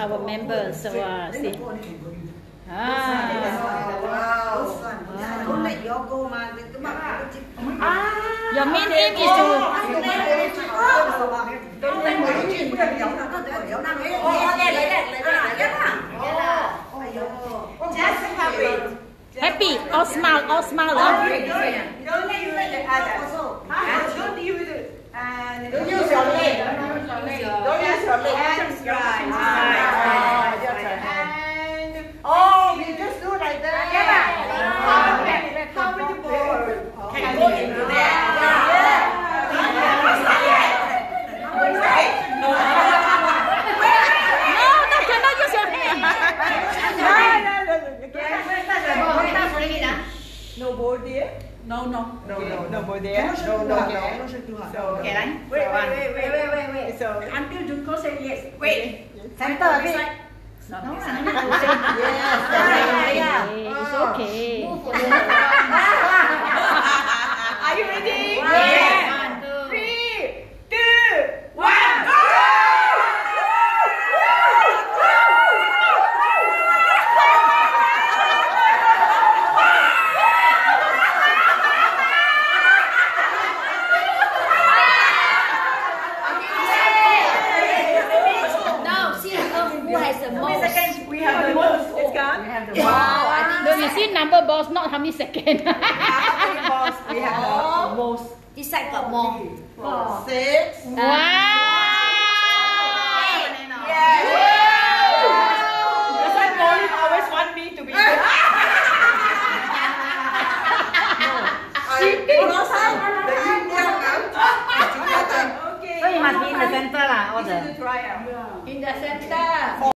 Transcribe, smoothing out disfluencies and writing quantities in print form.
our members. So see. Don't let your go, man. Your main aim is to. Just happy. Happy, all smile, all smile. Don't use the others. Don't use it. Don't use your leg. Don't use your leg. That's right. Oh, we just do like that. How many balls? Can go into that. No, cannot use your hand. No ball there? No ball there. No. Okay, right? Wait. So until Junko say yes. Wait. Center a bit. No. Yes. It's okay. Are you ready? Yes. 3, 2, 1, go! We have the most. It's gone. We have the most. No, you see number balls, not how many seconds. How many balls? We have the most. This side got more. 4, 6. Wow! Yes. That's why Pauline always want me to be there. So you must be in the center lah. In the center.